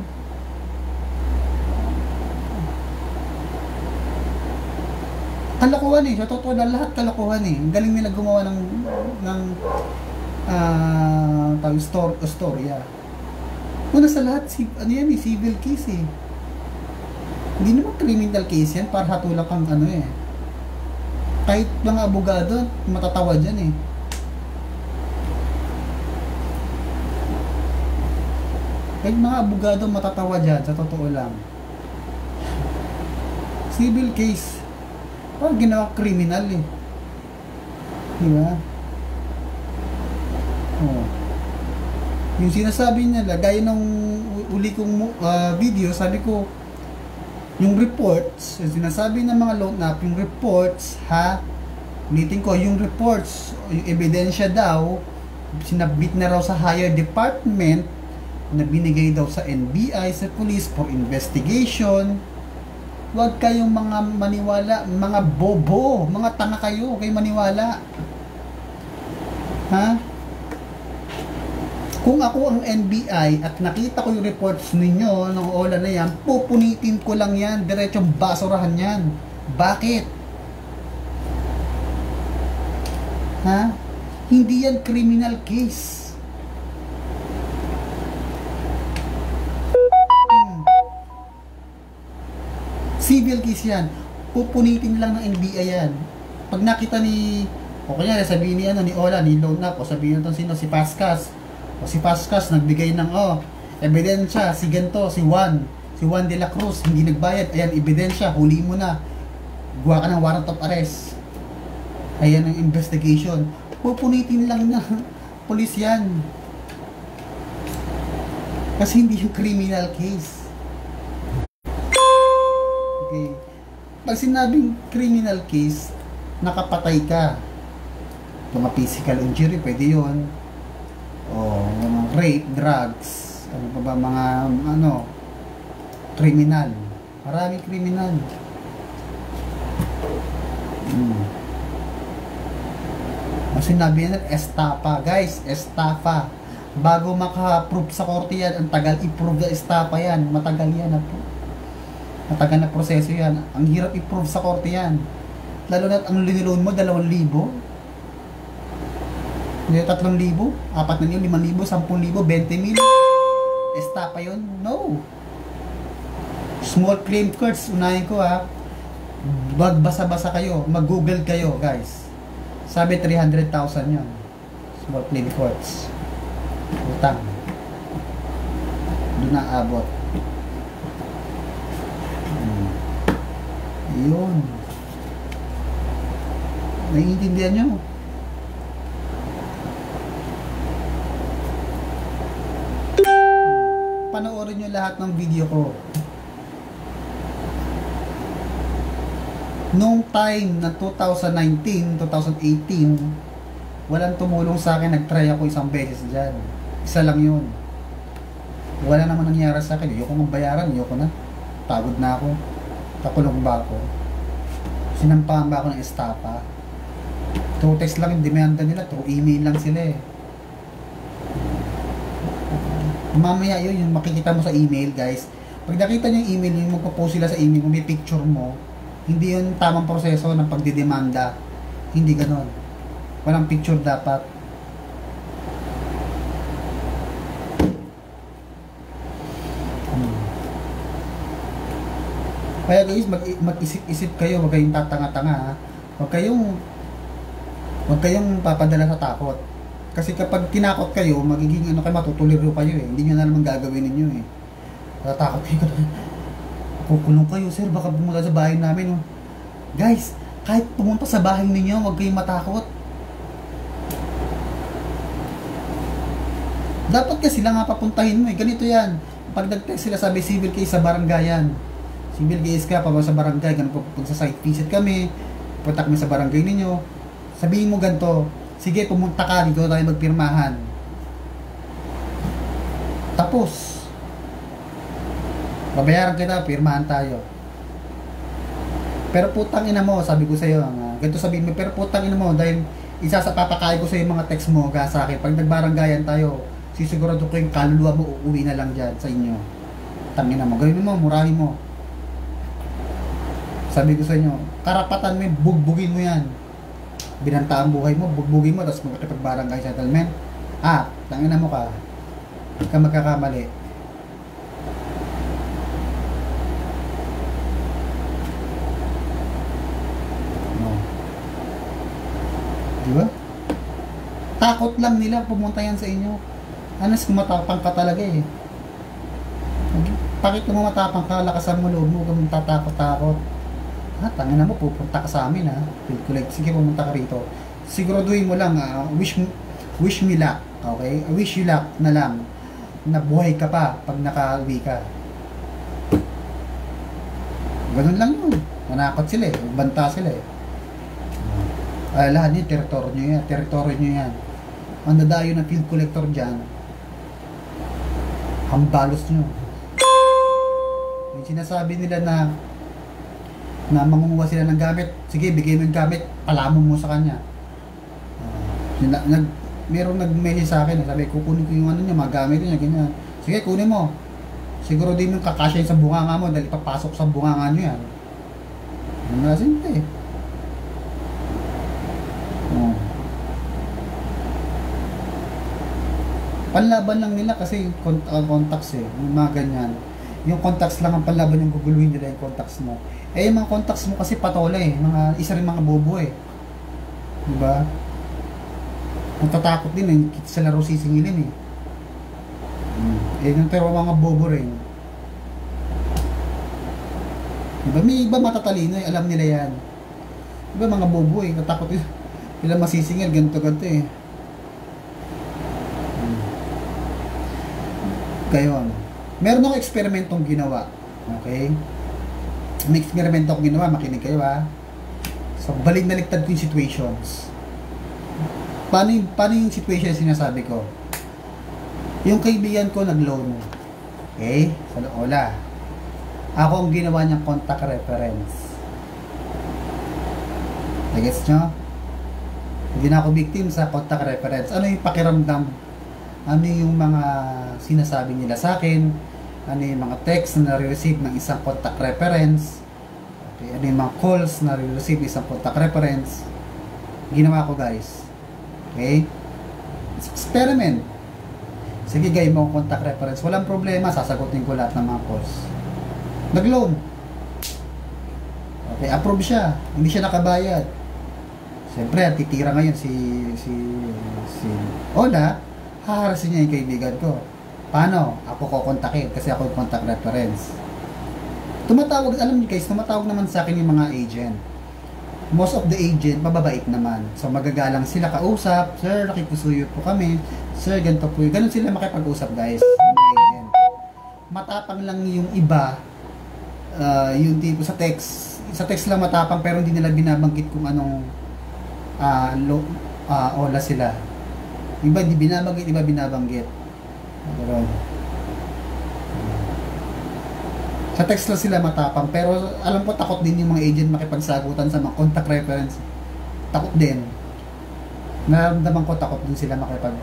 Kalokohan eh. Sa totoo na lahat kalokohan eh. Ang galing nila gumawa ng storya. Una sa lahat, civil case eh. Hindi naman criminal case yan para hatulan kang kahit mga abogado, matatawa dyan eh. Kahit mga abogado, matatawa dyan, sa totoo lang. Civil case. Parang ginawa criminal eh. Diba? Yung sinasabi nila, gaya ng uli kong video, sabi ko, yung reports, sinasabi ng mga loan up, yung reports, ulitin ko, yung reports, yung ebidensya daw, sinabit na raw sa higher department, na binigay daw sa NBI, sa police for investigation. Huwag kayong mga maniwala, mga bobo, mga tanga kayo, kayo maniwala. Ha? Kung ako ang NBI at nakita ko yung reports ninyo ng OLA na yan, pupunitin ko lang yan, diretsong basurahan yan. Bakit? Ha? Hindi yan criminal case. Civil case yan. Pupunitin lang ng NBI yan. Pag nakita ni, o kanya sabihin ni, ni Ola, ni Lone Up, o sabihin nito sino, si Pascas. O si Pascas, nagbigay ng, ebidensya, si ganto, si Juan de la Cruz, hindi nagbayad. Ayan, ebidensya, huli mo na. Gawa ka ng warrant of arrest. Ayan ang investigation. Pupunitin lang na polis yan. Kasi hindi yung criminal case. Okay. Pag sinabing criminal case, nakapatay ka. Mga physical injury, pwede yun. O mga rape, drugs, ano pa ba, mga criminal. Maraming criminal. Ang sinabi nila, estafa. Guys, estafa. Bago maka-prove sa korte yan, ang tagal i-prove na estafa yan. Matagal yan na po. Matagal na proseso yan. Ang hirap i-prove sa korte yan. Lalo na ang linilone mo, 2,000. Hindi 3,000, 4,000, 5,000, 10,000, 20,000. Estafa yun? No. Small claim courts, unahin ko ha. Magbasa-basa kayo, mag-google kayo guys. Sabi 300,000 yun. Small claim courts. Utang. Doon na abot. Yun. Naiintindihan nyo? Panoorin nyo lahat ng video ko. Noong time na 2019, 2018, walang tumulong sa akin. Nag-try ako isang beses dyan. Isa lang yun. Wala naman nangyari sa akin. Ayoko ng bayaran. Ayoko na. Pagod na ako. Takulong ba ako? Sinampahan ba ako ng estafa? Through text lang yung demanda nila. Through email lang sila eh. Mamaya yun, yung makikita mo sa email guys. Pag nakita nyo yung email, yung magpo-post sila sa email, kung may picture mo, hindi yun tamang proseso ng pagdidemanda. Hindi ganon. Walang picture dapat. Kaya guys, mag-isip-isip kayo, huwag kayong tatanga-tanga. Huwag kayong papadala sa takot. Kasi kapag tinakot kayo, magiging kayo, matutuliro kayo eh. Hindi nyo na naman gagawin ninyo eh. Tatakot kayo. Kukulong kayo, sir, baka pumunta sa bahay namin. Oh. Guys, kahit pumunta sa bahay ninyo, huwag kayong matakot. Dapat kasi sila nga papuntahin mo eh. Ganito yan. Pag nag-text sila, sabi civil case sa barangayan. Civil case ka, pa sa barangay, ganun po sa site visit kami, punta kami sa barangay ninyo. Sabihin mo ganito, sige, pumunta ka, dito tayo magpirmahan. Tapos, babayaran kita, pirmahan tayo. Pero putang ina mo, sabi ko sa iyo, ganito sabihin mo, pero putang ina mo, dahil isa sa papakain ko sa iyo mga text mo, sa akin, pag nagbaranggayan tayo, sisigurado ko yung kaluluwa mo, uuwi na lang dyan sa inyo. Tangina mo, gawin mo, murahin mo. Sabi ko sa inyo, karapatan mo, bugbugin mo yan. Binanta ang buhay mo, bugbugin mo, tapos magkakipagbarangay settlement. Tangina mo ka. Huwag ka magkakamali. No. Diba? Takot lang nila pumunta yan sa inyo. Anas, kumatapang ka talaga eh. Pakit mo matapang ka, lakasan mo loob mo, kung tatakot-takot. Tangina mo, pupunta ka sa amin ha. Sige, pumunta ka rito. Siguraduhin mo lang, wish me luck. Okay? I wish you luck na lang na buhay ka pa pag nakauwi ka. Ganun lang yun. Manakot sila eh. Banta sila eh. Lahat yun, teritoryo nyo yan. Teritoryo nyo yan. Ang dadayo ng field collector dyan, hambalos nyo. Yung sinasabi nila na na mangunguha sila ng gamit, sige, bigay mo yung gamit, palamon mo sa kanya. Merong nag-message sa akin, sabi, kukunin ko yung ano niya, mga gamit niya, ganyan. Sige, kunin mo. Siguro din yung kakasya sa bunganga mo dahil ipapasok sa bunganga niyo yan. Ano na simple eh. Panlaban lang nila kasi yung contacts eh, yung mga ganyan. Yung contacts lang ang panlaban yung guguluhin nila yung contacts mo. Eh yung mga contacts mo kasi patola eh, isa rin mga bobo eh. Diba? Natatakot din eh, sa laro sisingilin eh. Eh yung pero mga bobo rin. Diba? May iba matatalino eh, alam nila yan. Diba mga bobo eh, natakot yun. Sila masisingil, ganito-ganito eh. Gayon. Meron akong eksperimentong ginawa. Okay? May eksperimento akong ginawa, makinig kayo ha. So, balik-baliktad ko yung situations. Paano yung situation na sinasabi ko? Yung kaibigan ko nag-loan. Okay? Sa Lola. Ako ang ginawa niyang contact reference. Nagets nyo? Hindi na ako victim sa contact reference. Ano yung pakiramdam? Ano yung mga sinasabi nila sa akin? Ano yung mga text na nare-receive ng isang contact reference? Okay, ano yung mga calls na nare-receive ng isang contact reference? Ginawa ko guys. Okay? It's experiment. Sige gaya mo contact reference. Walang problema. Sasagutin ko lahat ng mga calls. Nag-loan. Okay, approve siya. Hindi siya nakabayad. Siyempre, titira ngayon si Ola. Haharasin niya yung kaibigan ko. Paano? Ako kukontakin kasi ako yung contact reference. Tumatawag, alam niyo guys, tumatawag naman sa akin yung mga agent. Most of the agent, mababait naman. So magagalang sila kausap, sir, nakikusuyo po kami, sir, ganito po. Ganun sila makipag-usap guys, yung agent. Matapang lang yung iba, yung tipo sa text lang matapang pero hindi nila binabanggit kung anong ola sila. Iba hindi binabanggit, iba binabanggit. Pero sa text lang sila matapang, pero alam ko takot din yung mga agent makipagsagutan sa mga contact reference. Takot din. Nararamdaman ko takot din sila makipag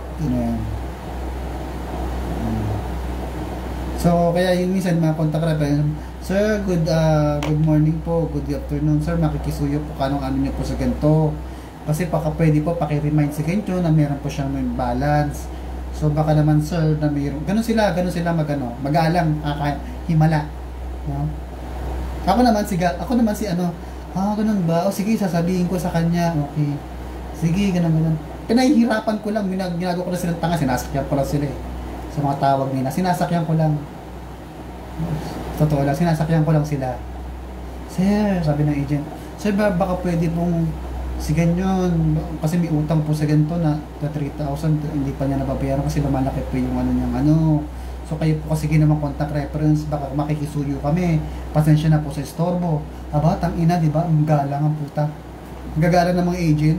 So kaya yung minsan mga contact reference, sir, good morning po, good afternoon sir, makikisuyo po kanong ano niyo po sa ganito. Kasi baka pwede po paki-remind si Kencho na meron po siyang balance. So baka naman sir na mayroon. Ganun sila magano, mag-aalang, himala. No? Ako naman si ano, ganun ba? O sige, sasabihin ko sa kanya. Okay. Sige, ganun. Pinahihirapan ko lang, ginagawa ko na silang tanga, sinasakyan ko lang sila eh. Sa mga tawag nila, sinasakyan ko lang. Totoo lang, sinasakyan ko lang sila. Sir, sabi ng agent, sir, baka pwede pong si ganyan, kasi may utang po sa ganito na 3,000, hindi pa niya nababayaran kasi lumalaki po yung ano niyang ano. So kayo po kasi ginawang contact reference, baka makikisuyo kami. Pasensya na po sa istorbo. Aba, tang ina, di ba? Ang galang ang puta. Ang gagalang ng mga agent.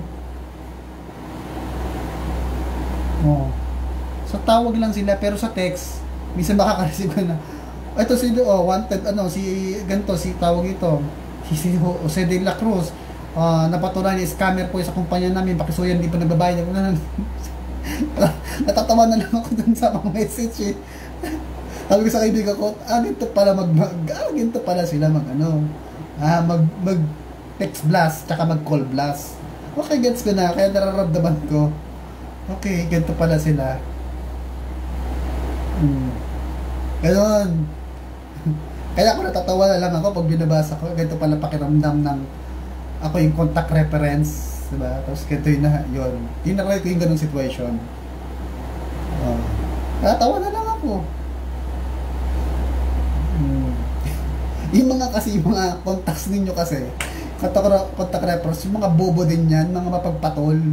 Oh. So tawag lang sila pero sa text, minsan makaka-receive na. Ito si wanted si ganito, si tawag ito. Si Jose de la Cruz. Napatunayan ni scammer po sa kumpanya namin, pakisuyan, hindi pa nagbabayad. Natatawa na lang ako dun sa mga message eh. Sabi ko sa kaibigan ko, ganito pala sila mag text blast tsaka mag call blast. Okay, gets ko na, kaya nararamdaman ko. Okay, ganito pala sila. Ganon. Kaya ako natatawa na lang ako pag binabasa ko, ganito pala pakiramdam ng ako yung contact reference, diba? Tapos ganito yun. Tinakay ko yung ganung situation. Natatawa na lang ako. Yung mga contacts ninyo kasi, contact reference, yung mga bobo din yan, mga mapagpatol.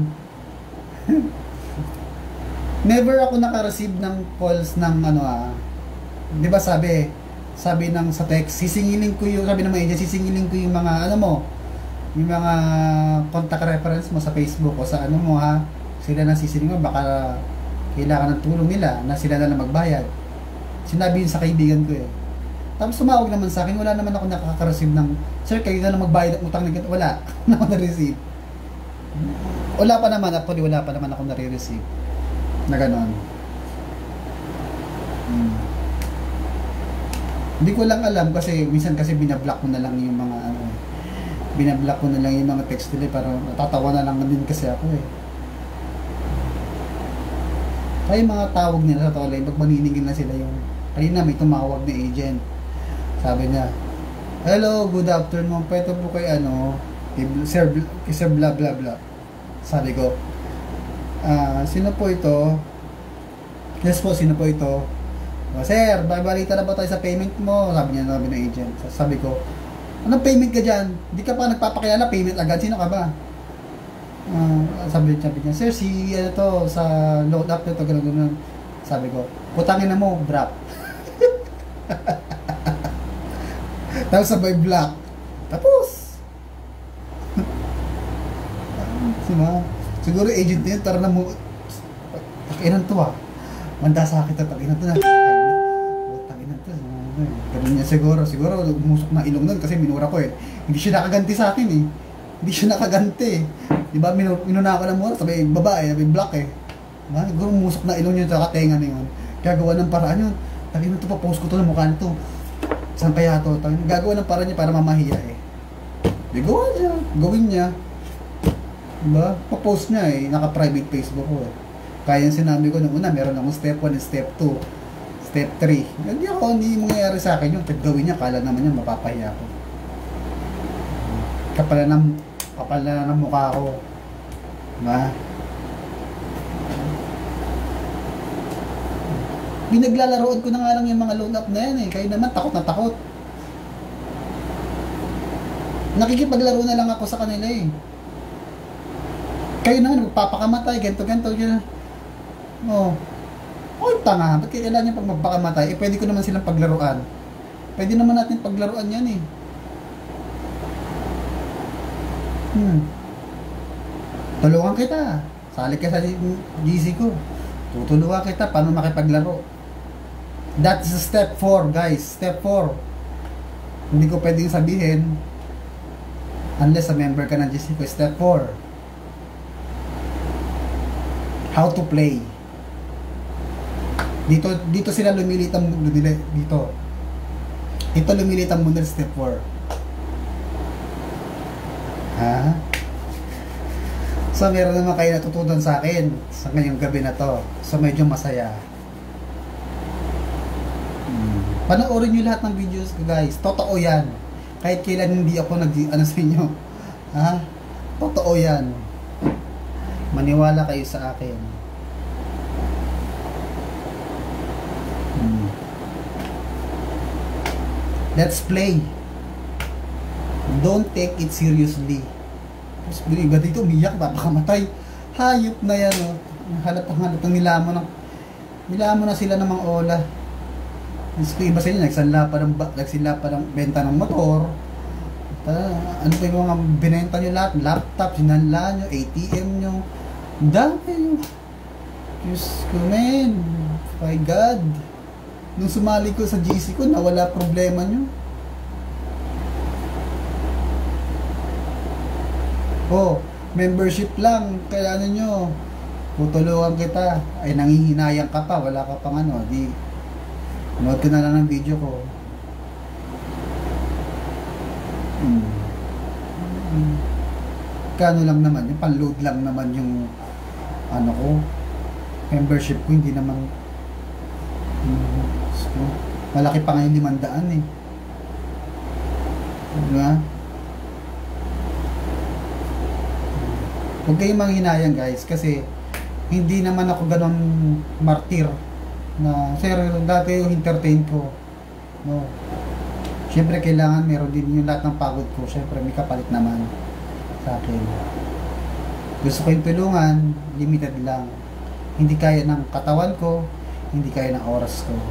Never ako naka-receive ng calls ng di ba sabi ng sa text, sisingilin ko yung, sabi ng mga agent, sisingilin ko yung mga yung mga contact reference mo sa Facebook o sa mo ha, sila na sisingilin mo, baka kailangan ng tulong nila na sila na lang magbayad. Sinabi yun sa kaibigan ko eh. Tapos tumawag naman sa akin, wala naman ako nakaka-receive ng, sir, kayo na lang magbayad ng utang ng ganito. Wala, na ako na-receive. Wala pa naman, actually wala pa naman ako nare-receive na gano'n. Hindi ko lang alam kasi minsan kasi binablock ko na lang yung mga ano, binablock ko na lang yung mga text nila para natatawa na lang din kasi ako eh. Kaya yung mga tawag nila sa tolay, pag maniningil na sila yung, kanina may tumawag na agent. Sabi niya, hello, good afternoon, pwede po kay ano, sir blah blah blah. Sabi ko, sino po ito? Yes po, sino po ito? Sir, balita na ba tayo sa payment mo? Sabi niya, sabi ng agent. Sabi ko, anong payment ka dyan? Hindi ka pa nagpapakilala, payment agad. Sino ka ba? Sabi niya, sir, si ano to, sa load up nito, gano'n. Sabi ko, putangin na mo, drop. Tapos sabay block. Tapos. Diba? Siguro agent na yun, tara na mo. Takinan to manda sa akin, takinan to na. Takinan to. Ganun niya siguro. Siguro umusok na ilong nun kasi minura ko eh. Hindi siya nakaganti sa akin eh. Hindi siya nakaganti eh. Diba, minuna ako ng mura, sabi babae, sabi block eh. Diba? Siguro umusok na ilong niya sa katenga na yun. Gagawa ng paraan yun. Takinan to, pa-post ko to ng mukha nito. Saan kaya to? Gagawa ng paraan niya para mamahiya eh. Di gawa niya. Gawin niya. Diba? Pa-post niya eh. Naka-private Facebook ko eh. Kaya yung sinabi ko nung una, meron akong step 1 and step 2. Step 3. Hindi mangyayari sa akin yung gawin niya. Kala naman niya mapapahiya ko. Kapala ng mukha ko. Diba? Binaglalaroan ko na nga lang yung mga load up na yan eh. Kayo naman takot na takot. Nakikipaglaro na lang ako sa kanila eh. Kayo naman magpapakamatay, ganito yun. Oh. Tanga. Ba't kailangan niya pag magpakamatay? Eh pwede ko naman silang paglaruan. Pwede naman natin paglaruan yan eh. Tulungan kita. Sali ka sa GC ko. Tutulungan kita paano makipaglaro. That's step 4 guys. Step 4. Hindi ko pwedeng sabihin unless a member ka ng GC ko. Step 4. How to play. Dito sila lumilit ang mundo nila. Dito lumilit ang mundo. Step 4. Ha? So meron naman kayo natutunan sa akin sa ngayong gabi na to. So medyo masaya. Panoorin nyo lahat ng videos ko guys. Totoo yan. Kahit kailan hindi ako ano sa inyo. Ha? Totoo yan. Maniwala kayo sa akin. Let's play. Don't take it seriously. Tapos iba dito umiyak, papakamatay. Hayop na yan oh. Halatang nilamon na sila ng mga ola. Tapos iba sa inyo, nagsila pa ng benta ng motor. Ano pa yung mga binenta nyo lahat? Laptop, sinanla nyo, ATM nyo. Dami nyo. Diyos ko men. My God. Nung sumali ko sa GC ko, nawala problema nyo. Oh, membership lang. Kaya ano nyo, tutulungan kita. Ay, nangihinayang ka pa. Wala ka pang ano. Di, nood ko na lang ng video ko. Kano lang naman, yung pan-load lang naman yung ano ko, membership ko, hindi naman malaki pa nga yung 500 eh. Diba? Huwag kayong manghinayang guys kasi hindi naman ako ganon martir na sir dati yung entertain ko, no. Siyempre kailangan meron din yung lahat ng pagod ko, siyempre may kapalit naman sa akin. Gusto ko yung tulungan, limited lang. Hindi kaya ng katawan ko, hindi kaya ng oras ko.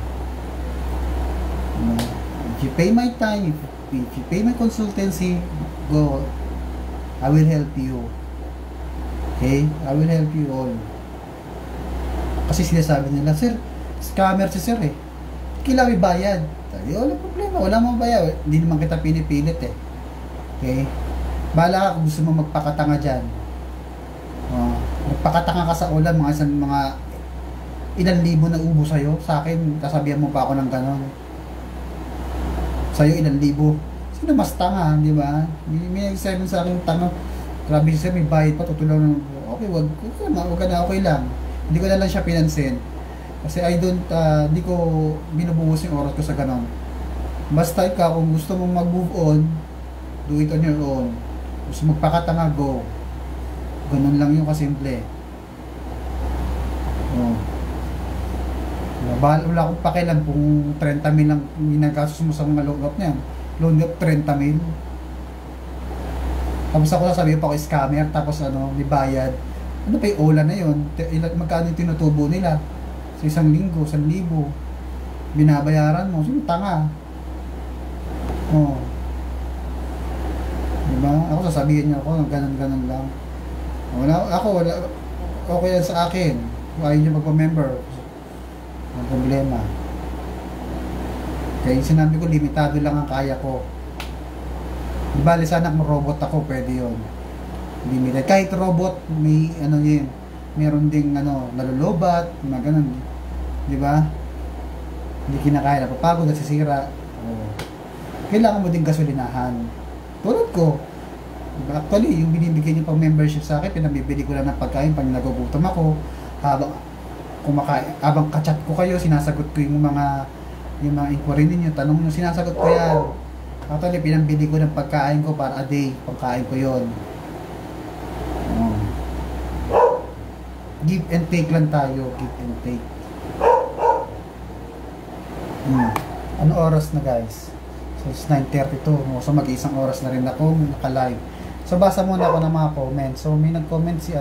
If you pay my time, if you pay my consultancy, go. I will help you. Okay? I will help you all. Kasi sinasabi nila, sir, scammer si sir eh. kailangan may bayad. Sabi, wala problema, wala mong bayad. Hindi naman kita pinipilit eh. Okay? Bahala ka kung gusto mo magpakatanga dyan. Magpakatanga ka sa ulan, mga ilang libo na ubo sa'yo. Sa akin, kasabihan mo pa ako ng ganon. Sa'yo, ilang libo. Sino mas tanga, di ba? May nagsabi sa akin, tanga. Grabe siya, may bayad pa, tutulong ng... Okay, wag ka na, okay lang. Hindi ko na lang siya pinansin. Kasi hindi ko binubuhos yung oras ko sa ganon. Basta ikaw, kung gusto mong mag-move on, do it on your own. Gusto magpakatanga, go. Ganon lang yung kasimple. Wala akong pakialam kung 30 mil lang ginagasos mo sa mga loan up niyan. Loan up 30 mil. Tapos ako sasabihin pa ako scammer, tapos may bayad. Ano pa yung ola na yun? Magkano yung tinutubo nila? Sa isang linggo, 1,000. Binabayaran mo. Sino tanga? Diba? Ako sasabihin niya ako, ganun-ganun lang. Wala. Okay yan sa akin. Kung ayaw niyo magpa-member, ang problema. Kaya sinabi ko, limitado lang ang kaya ko. Di bali sana kung robot ako, pwede yun. Limited. Kahit robot, may yun, meron ding nalulubat, mga ganun. Di ba? Hindi kinakaya, napapagod, nasisira. Kailangan mo din gasolinahan. Tulad ko. Actually, yung binibigay niyo pang membership sa akin, pinabibili ko lang ng pagkain pag nagugutom ako. Habang kachat ko kayo, sinasagot ko yung mga inquiry ninyo, tanong nyo, sinasagot ko yan. Actually, pinambili ko ng pagkain ko para a day, pagkain ko yon. Give and take lang tayo, give and take. Ano oras na guys? So it's 9:32, so mag-iisang oras na rin ako naka-live. So basa muna ako ng mga comments. So may nag-comment si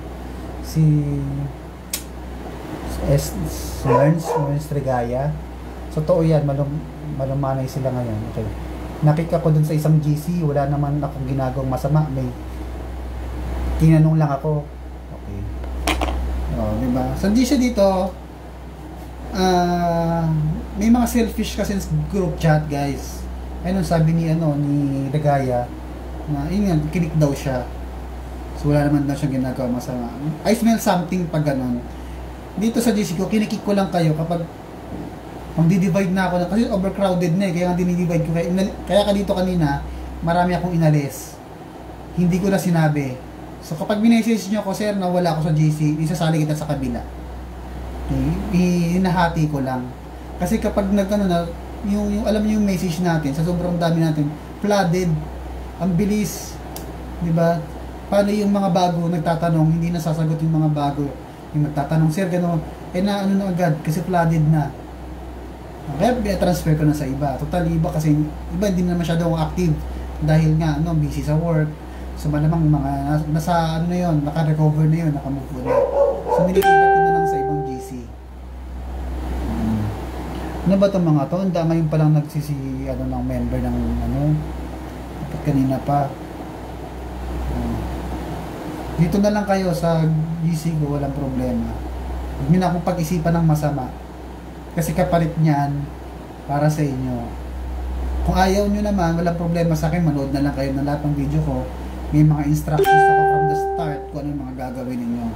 Lawrence Trigaya. So totoo yan, malumanay sila ngayon. Okay. Nakik ako dun sa isang GC, wala naman akong ginagawang masama. May tinanong lang ako. Okay. Diba? So GC dito, may mga selfish kasi group chat guys. Ayun sabi ni Trigaya, na kinik daw siya. So wala naman daw siyang ginagawa masama. I smell something pag ganon. Dito sa GC ko, kinikik ko lang kayo kapag divide na ako kasi overcrowded na kaya nga dinidivide ko. Kaya dito kanina, marami akong inalis. Hindi ko na sinabi. So kapag minessage nyo ako, sir, nawala ako sa GC, isasali kita sa kabila. Hinahati ko lang. Kasi kapag yung alam niyo yung message natin, sa sobrang dami natin, flooded. Ang bilis. Diba? Paano yung mga bago nagtatanong, hindi nasasagot yung mga bago. Yung nagtatanong, sir, gano'n, na agad, kasi flooded na. Kaya transfer ko na sa iba. Total iba kasi iba hindi na masyadong active dahil nga busy sa work. So malamang mga nasa na yon, naka-recover na yon, naka-move on na. So nililipat ko na lang sa ibang GC. Ano ba itong mga to? Ngayon pa lang ng member ng dapat kanina pa. Dito na lang kayo sa GC ko, walang problema. Huwag nyo na akong pag-isipan ng masama. Kasi kapalit niyan para sa inyo. Kung ayaw nyo naman, walang problema sa akin, manood na lang kayo ng lahat ng video ko. May mga instructions ako from the start kung ano yung mga gagawin ninyo.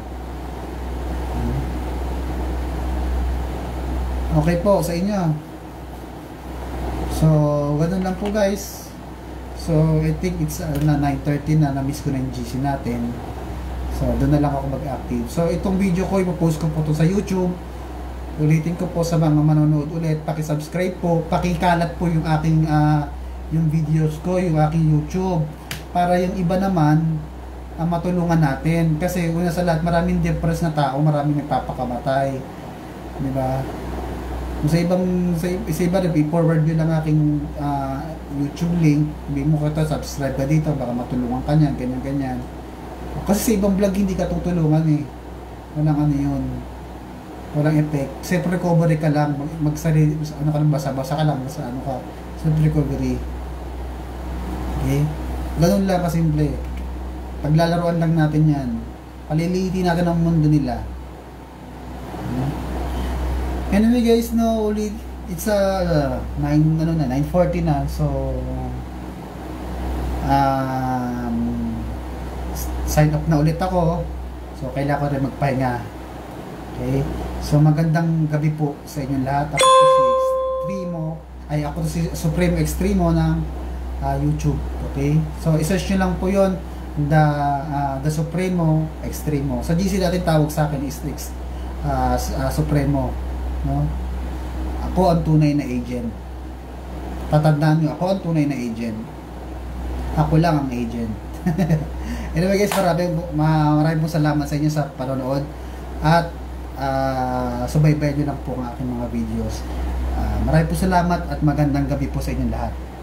Okay po, sa inyo. So, ganun lang po guys. So, I think it's na 9:30 na, na-miss ko na yung GC natin. So, doon na lang ako mag-active. So, itong video ko, ipopost ko po ito sa YouTube. Ulitin ko po sa mga manonood ulit, paki-subscribe po, paki-kalat po yung aking yung videos ko, yung aking YouTube para yung iba naman matulungan natin kasi una sa lahat maraming depressed na tao, maraming nagpapakamatay, di ba? Sa iba i-forward nyo lang aking YouTube link, hindi mo ka subscribe ka dito, baka matulungan ka niyan, ganyan kasi sa ibang vlog hindi ka tutulungan walang yun, walang effect. Self recovery ka lang, magsali ka lang, basa-basa ka lang, sa self recovery. Okay, ganun lang kasimple. Paglalaruan lang natin yan, palilitin natin ang mundo nila. Anyway guys, ulit It's 9:40 na. So um, sign off na ulit ako. So kailangan ko rin magpahinga. Okay? So magandang gabi po sa inyong lahat. Ako po si Extremo. Ako po si Supreme Extremo ng YouTube. Okay? So i-search nyo lang po yon, The Supremo Extremo. Sa GC natin tawag sa akin is Supremo. No? Ako ang tunay na agent. Tatandaan nyo, ako ang tunay na agent. Ako lang ang agent. Anyway guys, maraming po salamat sa inyo sa panonood. At subaybayan nyo lang po ang aking mga videos. Maraming po salamat at magandang gabi po sa inyong lahat.